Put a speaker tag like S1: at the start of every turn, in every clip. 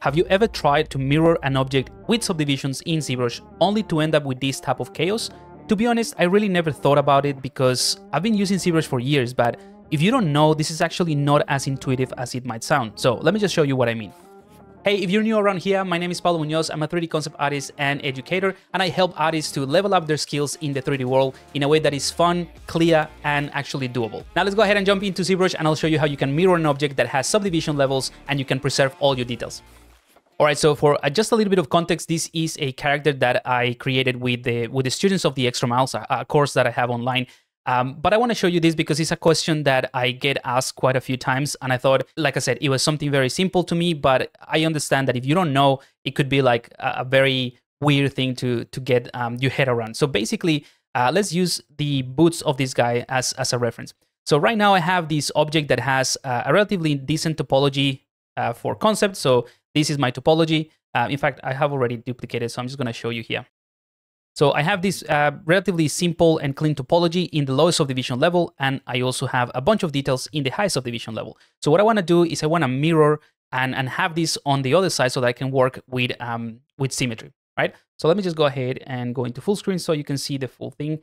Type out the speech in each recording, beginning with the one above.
S1: Have you ever tried to mirror an object with subdivisions in ZBrush only to end up with this type of chaos? To be honest, I really never thought about it because I've been using ZBrush for years, but if you don't know, this is actually not as intuitive as it might sound. So let me just show you what I mean. Hey, if you're new around here, my name is Pablo Munoz. I'm a 3D concept artist and educator, and I help artists to level up their skills in the 3D world in a way that is fun, clear, and actually doable. Now let's go ahead and jump into ZBrush, and I'll show you how you can mirror an object that has subdivision levels and you can preserve all your details. All right, so for just a little bit of context, this is a character that I created with the students of the Extra Miles, a course that I have online. But I want to show you this because it's a question that I get asked quite a few times. And I thought, like I said, it was something very simple to me, but I understand that if you don't know, it could be like a very weird thing to get your head around. So basically, let's use the boots of this guy as a reference. So right now I have this object that has a relatively decent topology for concept. So this is my topology. In fact, I have already duplicated, so I'm just going to show you here. So I have this relatively simple and clean topology in the lowest subdivision level, and I also have a bunch of details in the high subdivision level. So what I want to do is I want to mirror and have this on the other side so that I can work with symmetry, right? So let me just go ahead and go into full screen so you can see the full thing.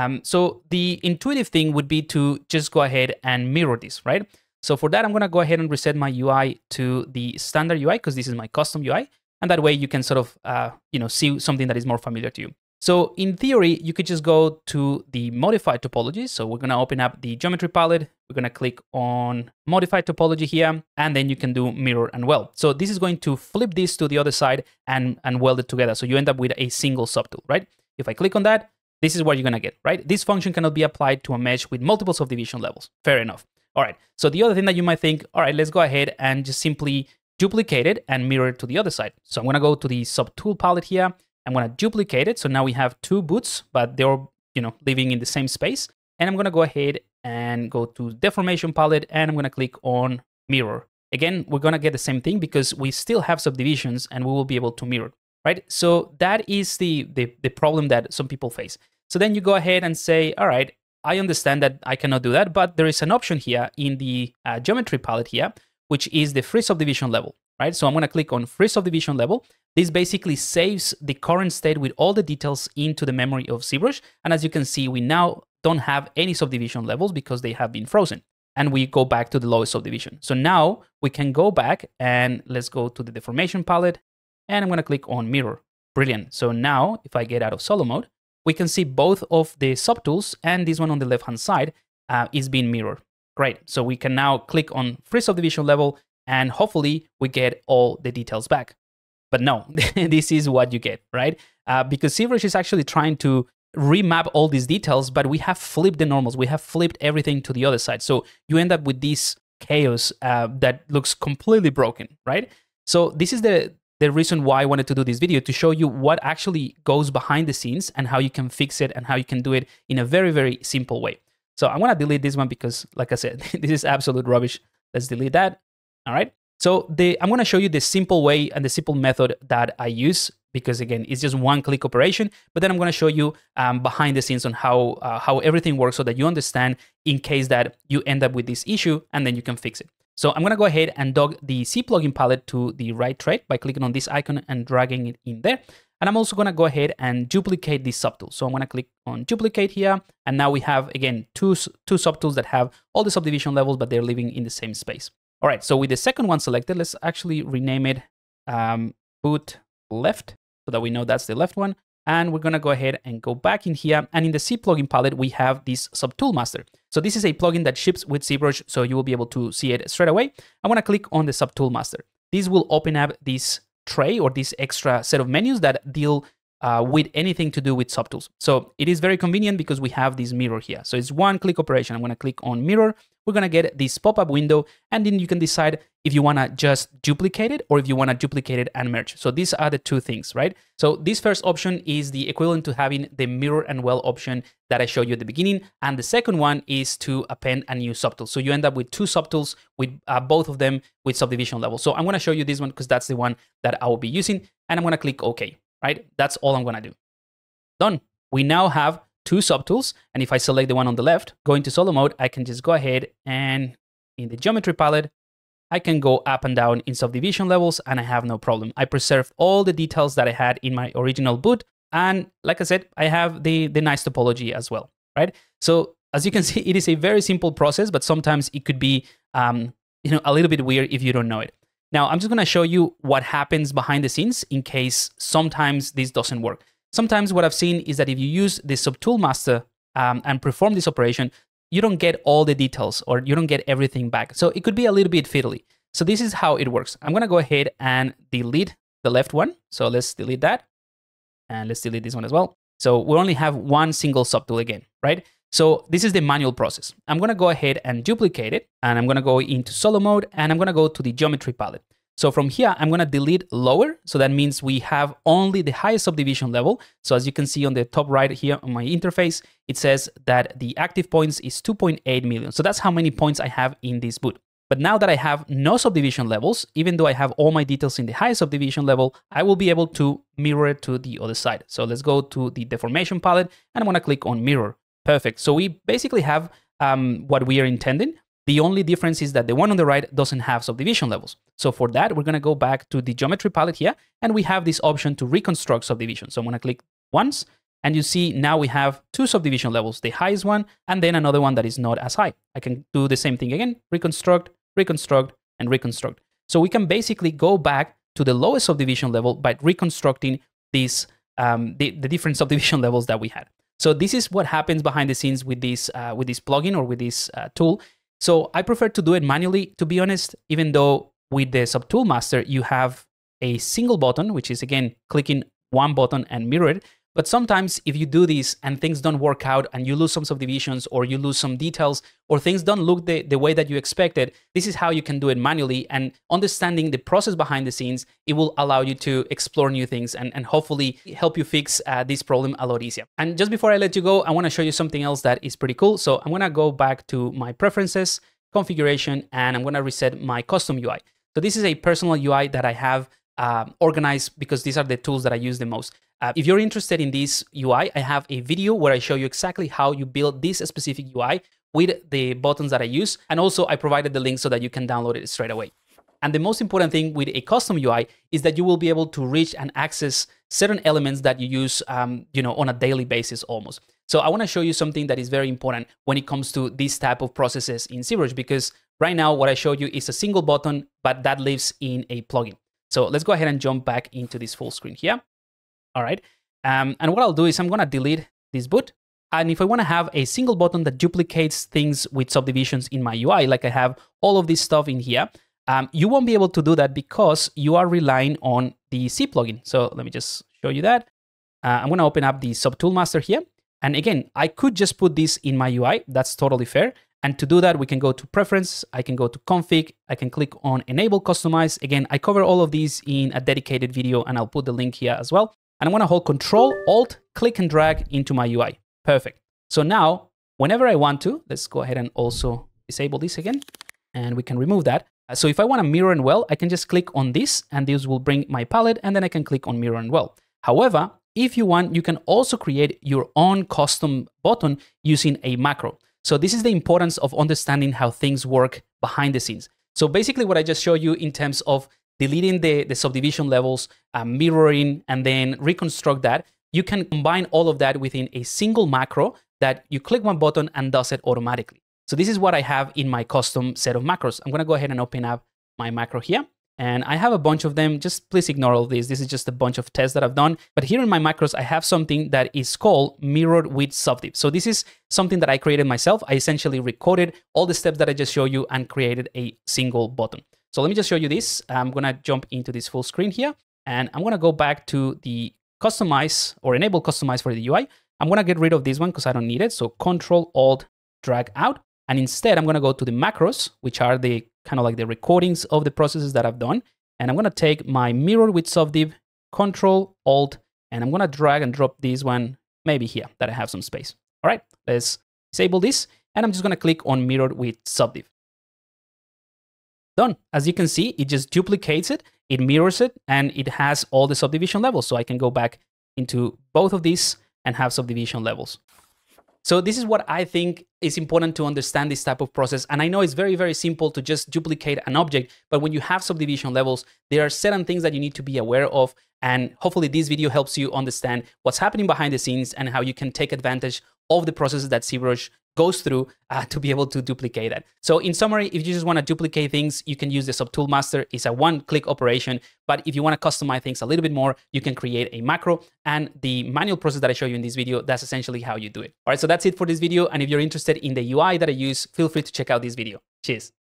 S1: So the intuitive thing would be to just go ahead and mirror this, right? So for that, I'm going to go ahead and reset my UI to the standard UI because this is my custom UI. And that way you can sort of, see something that is more familiar to you. So in theory, you could just go to the modified topology. So we're going to open up the geometry palette. We're going to click on modified topology here, and then you can do mirror and weld. So this is going to flip this to the other side and weld it together. So you end up with a single subtool, right? If I click on that, this is what you're going to get, right? This function cannot be applied to a mesh with multiple subdivision levels. Fair enough. All right. So the other thing that you might think, all right, let's go ahead and just simply duplicate it and mirror it to the other side. So I'm going to go to the subtool palette here. I'm going to duplicate it. So now we have two boots, but they're, living in the same space. And I'm going to go ahead and go to deformation palette, and I'm going to click on mirror. Again, we're going to get the same thing because we still have subdivisions and we will be able to mirror, right? So that is the problem that some people face. So then you go ahead and say, all right, I understand that I cannot do that, but there is an option here in the geometry palette here, which is the free subdivision level, right? So I'm going to click on free subdivision level. This basically saves the current state with all the details into the memory of ZBrush. And as you can see, we now don't have any subdivision levels because they have been frozen. And we go back to the lowest subdivision. So now we can go back and let's go to the deformation palette. And I'm going to click on mirror. Brilliant. So now if I get out of solo mode, we can see both of the subtools, and this one on the left-hand side is being mirrored. Great. So we can now click on free subdivision level, and hopefully we get all the details back. But no, this is what you get, right? Because ZBrush is actually trying to remap all these details, but we have flipped the normals. We have flipped everything to the other side. So you end up with this chaos that looks completely broken, right? So this is the reason why I wanted to do this video, to show you what actually goes behind the scenes and how you can fix it and how you can do it in a very, very simple way. So I'm going to delete this one because, like I said, this is absolute rubbish. Let's delete that. All right. So I'm going to show you the simple way and the simple method that I use because, again, it's just one-click operation. But then I'm going to show you behind the scenes on how everything works so that you understand in case that you end up with this issue, and then you can fix it. So I'm going to go ahead and dog the C plugin palette to the right tray by clicking on this icon and dragging it in there. And I'm also going to go ahead and duplicate this subtool. So I'm going to click on duplicate here. And now we have, again, two subtools that have all the subdivision levels, but they're living in the same space. All right, so with the second one selected, let's actually rename it boot left so that we know that's the left one. And we're going to go ahead and go back in here. And in the C plugin palette, we have this subtool master. So this is a plugin that ships with ZBrush, so you will be able to see it straight away. I want to click on the subtool master. This will open up this tray or this extra set of menus that deal with anything to do with subtools. So it is very convenient because we have this mirror here. So it's one-click operation. I'm going to click on mirror. We're going to get this pop-up window, and then you can decide if you want to just duplicate it or if you want to duplicate it and merge. So these are the two things, right? So this first option is the equivalent to having the mirror and weld option that I showed you at the beginning. And the second one is to append a new subtool. So you end up with two subtools with both of them with subdivision level. So I'm going to show you this one because that's the one that I will be using. And I'm going to click OK, right? That's all I'm going to do. Done. We now have two subtools, and if I select the one on the left, go into solo mode, I can just go ahead and in the geometry palette, I can go up and down in subdivision levels and I have no problem. I preserved all the details that I had in my original boot. And like I said, I have the nice topology as well, right? So as you can see, it is a very simple process, but sometimes it could be a little bit weird if you don't know it. Now, I'm just going to show you what happens behind the scenes in case sometimes this doesn't work. Sometimes what I've seen is that if you use the subtool master and perform this operation, you don't get all the details or you don't get everything back. So it could be a little bit fiddly. So this is how it works. I'm going to go ahead and delete the left one. So let's delete that. And let's delete this one as well. So we only have one single subtool again, right? So this is the manual process. I'm going to go ahead and duplicate it. And I'm going to go into solo mode and I'm going to go to the geometry palette. So from here, I'm going to delete lower. So that means we have only the highest subdivision level. So as you can see on the top right here on my interface, it says that the active points is 2.8 million. So that's how many points I have in this boot. But now that I have no subdivision levels, even though I have all my details in the highest subdivision level, I will be able to mirror it to the other side. So let's go to the deformation palette and I'm going to click on mirror. Perfect. So we basically have what we are intending. The only difference is that the one on the right doesn't have subdivision levels. So for that, we're going to go back to the geometry palette here, and we have this option to reconstruct subdivision. So I'm going to click once, and you see now we have two subdivision levels, the highest one, and then another one that is not as high. I can do the same thing again, reconstruct, reconstruct, and reconstruct. So we can basically go back to the lowest subdivision level by reconstructing these the different subdivision levels that we had. So this is what happens behind the scenes with this plugin or with this tool. So I prefer to do it manually, to be honest, even though with the subtool master, you have a single button, which is again, clicking one button and mirror it. But sometimes if you do this and things don't work out and you lose some subdivisions or you lose some details or things don't look the way that you expected, this is how you can do it manually. And understanding the process behind the scenes, it will allow you to explore new things and hopefully help you fix this problem a lot easier. And just before I let you go, I want to show you something else that is pretty cool. So I'm going to go back to my preferences, configuration, and I'm going to reset my custom UI. So this is a personal UI that I have organized because these are the tools that I use the most. If you're interested in this UI, I have a video where I show you exactly how you build this specific UI with the buttons that I use. And also I provided the link so that you can download it straight away. And the most important thing with a custom UI is that you will be able to reach and access certain elements that you use on a daily basis almost. So I want to show you something that is very important when it comes to this type of processes in ZBrush, because right now what I showed you is a single button, but that lives in a plugin. So let's go ahead and jump back into this full screen here. All right. And what I'll do is I'm going to delete this boot. And if I want to have a single button that duplicates things with subdivisions in my UI, like I have all of this stuff in here, you won't be able to do that because you are relying on the C plugin. So let me just show you that. I'm going to open up the subtool master here. And again, I could just put this in my UI. That's totally fair. And to do that, we can go to preference. I can go to config. I can click on enable customize. Again, I cover all of these in a dedicated video and I'll put the link here as well. And I'm going to hold Control, Alt, click and drag into my UI. Perfect. So now, whenever I want to, let's go ahead and also disable this again, and we can remove that. So if I want to mirror and well, I can just click on this, and this will bring my palette, and then I can click on mirror and well. However, if you want, you can also create your own custom button using a macro. So this is the importance of understanding how things work behind the scenes. So basically what I just showed you in terms of deleting the subdivision levels, mirroring, and then reconstruct that, you can combine all of that within a single macro that you click one button and does it automatically. So this is what I have in my custom set of macros. I'm going to go ahead and open up my macro here. And I have a bunch of them. Just please ignore all this. This is just a bunch of tests that I've done. But here in my macros, I have something that is called mirrored with SubDiv. So this is something that I created myself. I essentially recorded all the steps that I just showed you and created a single button. So let me just show you this. I'm going to jump into this full screen here. And I'm going to go back to the customize or enable customize for the UI. I'm going to get rid of this one because I don't need it. So Control, Alt, drag out. And instead, I'm going to go to the macros, which are the kind of like the recordings of the processes that I've done. And I'm going to take my mirror with SubDiv, Control, Alt, and I'm going to drag and drop this one maybe here that I have some space. All right, let's disable this. And I'm just going to click on mirror with SubDiv. Done. As you can see, it just duplicates it, it mirrors it, and it has all the subdivision levels. So I can go back into both of these and have subdivision levels. So this is what I think is important to understand this type of process. And I know it's very, very simple to just duplicate an object, but when you have subdivision levels, there are certain things that you need to be aware of. And hopefully this video helps you understand what's happening behind the scenes and how you can take advantage of the processes that ZBrush goes through to be able to duplicate that. So in summary, if you just want to duplicate things, you can use the Subtool Master. It's a one-click operation. But if you want to customize things a little bit more, you can create a macro. And the manual process that I show you in this video, that's essentially how you do it. All right, so that's it for this video. And if you're interested in the UI that I use, feel free to check out this video. Cheers.